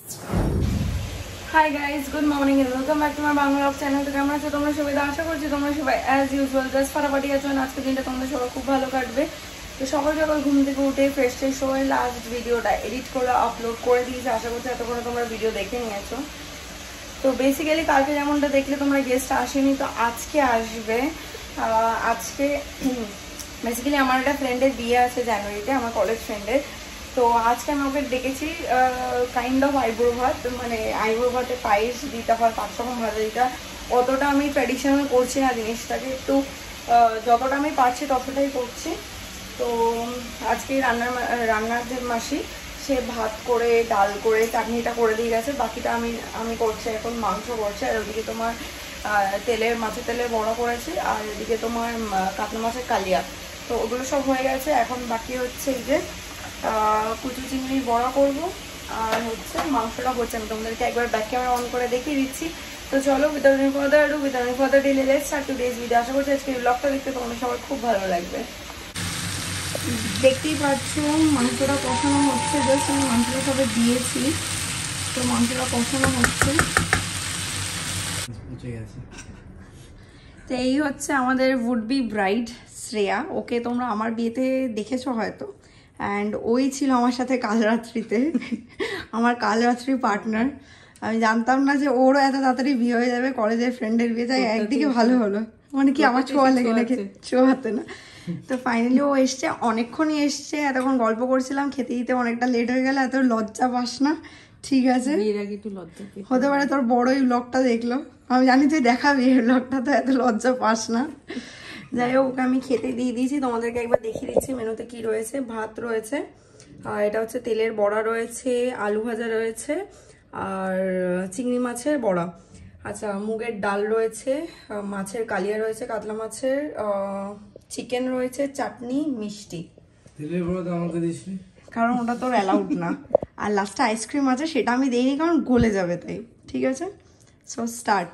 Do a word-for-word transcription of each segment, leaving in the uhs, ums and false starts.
Hi guys, good morning and welcome back to my Bangla channel. তো কেমন আছো তোমরা সবাই? আশা করছি তোমরা সবাই as usual জাস্ট ফাটাফাটি আছো। আজকে দিনটা তোমরা সবাই খুব ভালো কাটবে। তো সকাল সকাল ঘুম থেকে উঠে ফ্রেশ ট্রেশ হয়ে লাস্ট ভিডিওটা এডিট করে আপলোড করে দিয়েছি। আশা করছি এতক্ষণ তোমরা ভিডিও দেখে নিয়েছো। তো বেসিক্যালি কালকে যেমনটা দেখলে তোমরা গেস্ট আসেনি, তো আজকে আসবে। আজকে বেসিক্যালি আমার একটা ফ্রেন্ডের বিয়ে আছে জানুয়ারিতে, আমার কলেজ ফ্রেন্ডের। তো আজকে আমি ওকে ডেকেছি কাইন্ড অফ আইব্রো ভাত, মানে আইব্রো ভাতে পায়েস দিতে হয়, পাঁচ রকম ভাজা দিতে হয়। অতটা আমি ট্র্যাডিশনাল করছি না জিনিসটাকে, একটু যতটা আমি পারছি ততটাই করছি। তো আজকে রান্নার রান্নার যে মাসি সে ভাত করে ডাল করে চাটনিটা করে দিয়ে গেছে, বাকিটা আমি আমি করছি এখন, মাংস করছে। আর ওদিকে তোমার তেলের মাছের তেলের বড়া করেছি, আর এদিকে তোমার কাতলা মাছের কালিয়া। তো ওগুলো সব হয়ে গেছে। এখন বাকি হচ্ছে এই যে কুচু চিংড়ির বড়া করবো, আর হচ্ছে মাংসটা হচ্ছে। আমি তোমাদেরকে একবার ব্যাক ক্যামেরা অন করে দেখিয়ে দিচ্ছি। তো চলো without any further adu without any further delay let's start today's video. আশা করছি আজকে ব্লগটা দেখতে তোমাদের সবার খুব ভালো লাগবে। দেখতেই পাচ্ছ মাংসটা কষানো হচ্ছে, জাস্ট আমি মাংসটা সবে দিয়েছি। তো মাংসটা কষানো হচ্ছে। তো এই হচ্ছে আমাদের would be bride Shreya. Okay তোমরা আমার বিয়েতে দেখেছো হয়তো, অ্যান্ড ওই ছিল আমার সাথে কাল রাত্রিতে, আমার কাল রাত্রি পার্টনার। আমি জানতাম না যে ওরও এত তাড়াতাড়ি বিয়ে হয়ে যাবে, কলেজের ফ্রেন্ডের বিয়ে। তাই একদিকে ভালো হলো, মানে কি আমার ছোঁয়া লেগে নাকি, ছোঁয়াতে না। তো ফাইনালি ও এসছে, অনেকক্ষণই এসছে। এতক্ষণ গল্প করছিলাম, খেতে দিতে অনেকটা লেট হয়ে গেল। এত লজ্জা পাস না, ঠিক আছে? হতে পারে তোর বড় এই ব্লগটা দেখলো, আমি জানি তুই দেখাবি এই ব্লগটা, তো এত লজ্জা পাস না। যাই হোক, ওকে আমি খেতে দিয়ে দিয়েছি। তোমাদেরকে একবার দেখিয়ে দিচ্ছি মেনুতে কি রয়েছে। ভাত রয়েছে, আর এটা হচ্ছে তেলের বড়া রয়েছে, আলু ভাজা রয়েছে, আর চিংড়ি মাছের বড়া। আচ্ছা, মুগের ডাল রয়েছে, মাছের কালিয়া রয়েছে, কাতলা মাছের, চিকেন রয়েছে, চাটনি, মিষ্টি। কারণ ওটা তোর অ্যালাউড না। আর লাস্টে আইসক্রিম আছে, সেটা আমি দেইনি কারণ গলে যাবে তাই। ঠিক আছে, সো স্টার্ট।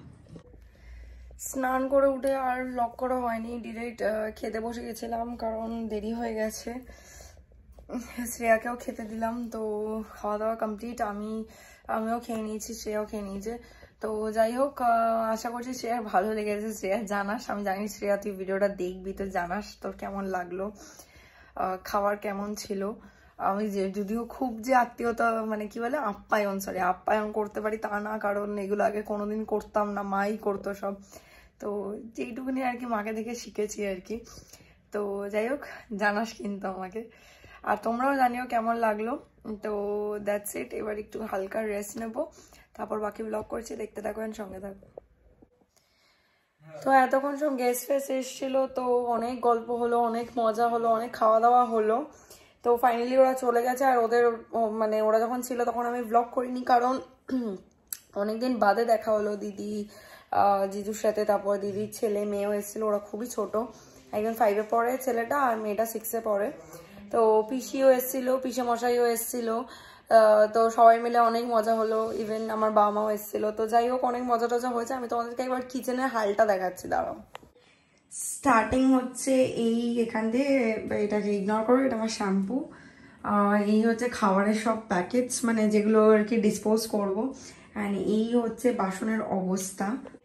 স্নান করে উঠে আর লক করা হয়নি, ডিরেক্ট খেতে বসে গেছিলাম কারণ দেরি হয়ে গেছে। শ্রেয়াকেও খেতে দিলাম। তো খাওয়া দাওয়া কমপ্লিট, আমি আমিও খেয়ে নিয়েছি, শ্রেয়াও খেয়ে নিয়েছে। তো যাই হোক, আশা করছি শ্রেয়ার ভালো লেগেছে। শ্রেয়া জানাস, আমি জানি শ্রেয়া তুই ভিডিওটা দেখবি, তো জানাস তোর কেমন লাগলো, খাবার কেমন ছিল। আমি যে যদিও খুব যে আত্মীয়তা, মানে কি বলে আপ্যায়ন, সরি আপ্যায়ন করতে পারি তা না, কারণ এগুলো আগে কোনোদিন করতাম না, মাই করতো সব। তো যেইটুকুনি আর কি মাকে দেখে শিখেছি আর কি। তো যাই হোক, জানাস কিন্তু আমাকে, আর তোমরাও জানিও কেমন লাগলো। তো দ্যাটস ইট। এবার একটু হালকা রেস্ট নেবো, তারপর বাকি ব্লগ করছি, দেখতে থাকো, সঙ্গে থাকো। তো এতক্ষণ সব গেস্ট ফেস্ট এসেছিল, তো অনেক গল্প হলো, অনেক মজা হলো, অনেক খাওয়া দাওয়া হলো। তো ফাইনালি ওরা চলে গেছে। আর ওদের মানে ওরা যখন ছিল তখন আমি ব্লগ করিনি, কারণ অনেকদিন বাদে দেখা হলো দিদি জিজুর সাথে। তারপর দিদির ছেলে মেয়েও এসেছিল, ওরা খুবই ছোট, একজন ফাইভে পড়ে ছেলেটা, আর মেয়েটা সিক্সে পড়ে। তো পিসিও এসেছিল, পিসে মশাইও এসেছিল। তো সবাই মিলে অনেক মজা হলো, ইভেন আমার বাবা মাও এসেছিল। তো যাই হোক, অনেক মজা টজা হয়েছে। আমি তোমাদেরকে একবার কিচেনের হালটা দেখাচ্ছি, দাঁড়াও। স্টার্টিং হচ্ছে এই এখান দিয়ে, এটাকে ইগনোর করো, এটা আমার শ্যাম্পু। এই হচ্ছে খাবারের সব প্যাকেটস, মানে যেগুলো আর কি ডিসপোজ করবো। অ্যান্ড এই হচ্ছে বাসনের অবস্থা।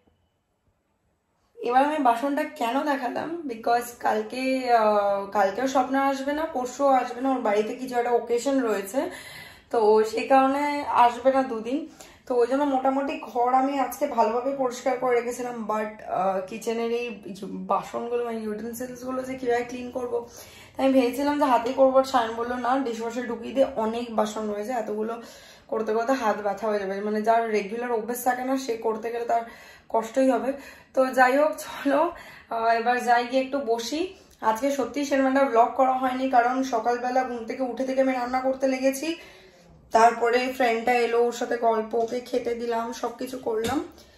এবার আমি বাসনটা কেন দেখালাম, বিকজ কালকে কালকেও স্বপ্ন আসবে না, পরশুও আসবে না, ওর বাড়িতে কিছু একটা ওকেশন রয়েছে, তো সে কারণে আসবে না দুদিন। তো ওই জন্য মোটামুটি ঘর আমি আজকে ভালোভাবে পরিষ্কার করে রেখেছিলাম, বাট কিচেনের এই বাসনগুলো মানে ইউটেন্সিলসগুলো যে কীভাবে ক্লিন করবো, তাই আমি ভেবেছিলাম যে হাতে করবো। সায়ন বললো না, ডিশওয়াশে ঢুকিয়ে দিয়ে, অনেক বাসন রয়েছে, এতগুলো করতে করতে হাত ব্যথা হয়ে যাবে, মানে যার রেগুলার অভ্যেস থাকে না সে করতে গেলে তার কষ্টই হবে। তো যাই হোক, চলো এবার যাই গিয়ে একটু বসি। আজকে সত্যি সেরকম একটা ব্লগ করা হয়নি, কারণ সকালবেলা ঘুম থেকে উঠে থেকে আমি রান্না করতে লেগেছি। তারপরে ফ্রেন্ডটা এলো, ওর সাথে গল্প, ওকে খেতে দিলাম, সবকিছু করলাম,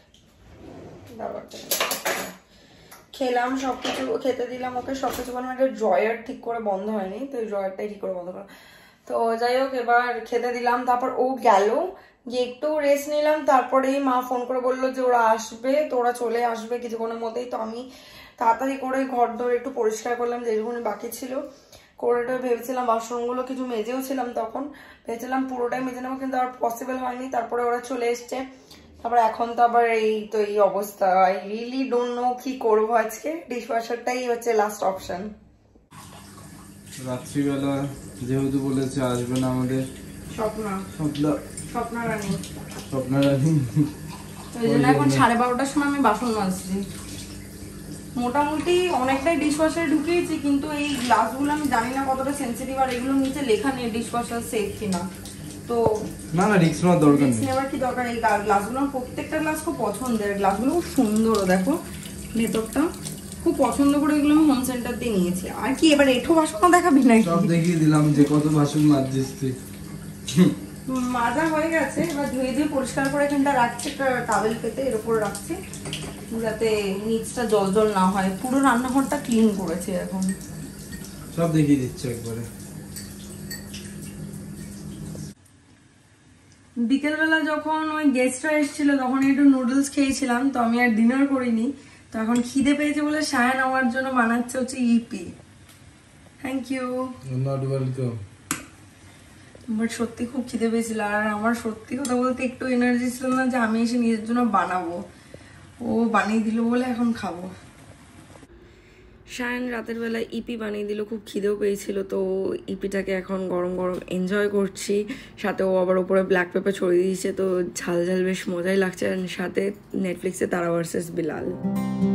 খেলাম, সবকিছু খেতে দিলাম ওকে, সবকিছু করলাম। একটা ড্রয়ার ঠিক করে বন্ধ হয়নি, তো ওই ড্রয়ারটাই ঠিক করে বন্ধ করলাম। তো যাই হোক, এবার খেতে দিলাম, তারপর ও গেল, গিয়ে একটু রেস্ট নিলাম। তারপরেই মা ফোন করে বললো যে ওরা আসবে, তো ওরা চলে আসবে কিছুক্ষণের মধ্যেই। তো আমি তাড়াতাড়ি করে ঘর ধরে একটু পরিষ্কার করলাম, যেটুকুনি বাকি ছিল করেটা ভেবেছিলাম বাসনগুলো কিছু মেজেও ছিলাম তখন, ভেবেছিলাম পুরোটাই মেজে নেবো, কিন্তু আর পসিবল হয়নি। তারপরে ওরা চলে এসছে, তারপরে এখন তো আবার এই তো এই অবস্থা। আই রিয়েলি ডোন্ট নো কি করবো আজকে। ডিশওয়াশারটাই হচ্ছে লাস্ট অপশন। রাত্রিবেলা যেহেতু বলেছে আসবে না আমাদের স্বপ্ন স্বপ্ন স্বপ্ন রানী স্বপ্ন রানী, ওই জন্য এখন সাড়ে বারোটার সময় আমি বাসন মাজছি। মোটামুটি অনেকটাই ডিশওয়াশারে ঢুকিয়েছি, কিন্তু এই গ্লাসগুলো আমি জানি না কতটা সেন্সিটিভ, আর এগুলো নিচে লেখা নেই ডিশওয়াশার সেফ কিনা। তো না না রিস্ক নেওয়ার দরকার নেই। নেওয়ার কি দরকার? এই গ্লাসগুলো প্রত্যেকটা গ্লাস খুব পছন্দের, গ্লাসগুলো খুব সুন্দর, দেখো ভেতরটা খুব পছন্দ করে এগুলো আমি হোম সেন্টার দিয়ে নিয়েছি। আর কি এবার এঠো বাসনও দেখাবি না? সব দেখিয়ে দিলাম যে কত বাসন মাজছিস তুই। মাজা হয়ে গেছে, এবার ধুয়ে দিয়ে পরিষ্কার করে এখানটা রাখছি, একটা টাওয়েল পেতে এর উপর রাখছি যাতে নিচটা জল জল না হয়। পুরো রান্নাঘরটা ক্লিন করেছি এখন, সব দেখিয়ে দিচ্ছে একবারে। বিকেলবেলা যখন ওই গেস্টরা এসেছিল তখন একটু নুডলস খেয়েছিলাম, তো আমি আর ডিনার করিনি। তো এখন খিদে পেয়েছে বলে সায়ান আমার জন্য বানাচ্ছে হচ্ছে ইপি। Thank you. Not welcome. But সত্যি খুব খিদে পেয়েছিল, আর আমার সত্যি কথা বলতে একটু এনার্জি ছিল না যে আমি এসে নিজের জন্য বানাবো। ও বানিয়ে দিল বলে এখন খাবো। সায়ান রাতের বেলা ইপি বানিয়ে দিল, খুব খিদেও পেয়েছিল, তো ইপিটাকে এখন গরম গরম এনজয় করছি। সাথে ও আবার উপরে ব্ল্যাক পেপার ছড়িয়ে দিয়েছে, তো ঝাল ঝাল বেশ মজাই লাগছে। আর সাথে নেটফ্লিক্সে তারা ভার্সেস বিলাল।